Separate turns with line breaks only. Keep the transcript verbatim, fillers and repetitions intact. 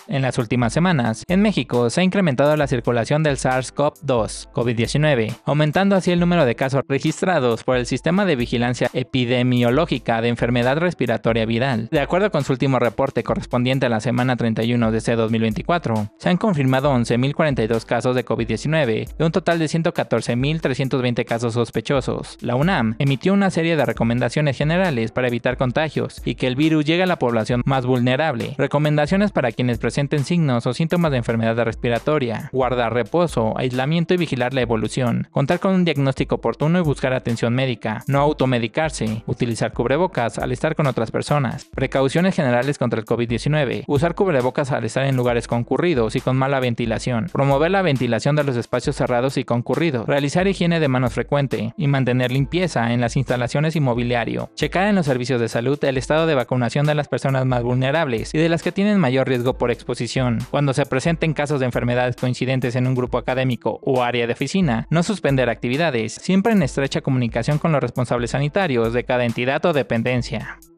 En las últimas semanas, en México se ha incrementado la circulación del SARS-CoV dos, COVID diecinueve, aumentando así el número de casos registrados por el Sistema de Vigilancia Epidemiológica de Enfermedad Respiratoria Viral. De acuerdo con su último reporte correspondiente a la semana treinta y uno de este dos mil veinticuatro, se han confirmado once mil cuarenta y dos casos de COVID diecinueve de un total de ciento catorce mil trescientos veinte casos sospechosos. La UNAM emitió una serie de recomendaciones generales para evitar contagios y que el virus llegue a la población más vulnerable. Recomendaciones para quienes presenten signos o síntomas de enfermedad respiratoria: guardar reposo, aislamiento y vigilar la evolución, contar con un diagnóstico oportuno y buscar atención médica, no automedicarse, utilizar cubrebocas al estar con otras personas, precauciones generales contra el COVID diecinueve, usar cubrebocas al estar en lugares concurridos y con mala ventilación, promover la ventilación de los espacios cerrados y concurridos, realizar higiene de manos frecuente y mantener limpieza en las instalaciones y mobiliario, checar en los servicios de salud el estado de vacunación de las personas más vulnerables y de las que tienen mayor riesgo por exposición. Cuando se presenten casos de enfermedades coincidentes en un grupo académico o área de oficina, no suspender actividades, siempre en estrecha comunicación con los responsables sanitarios de cada entidad o dependencia.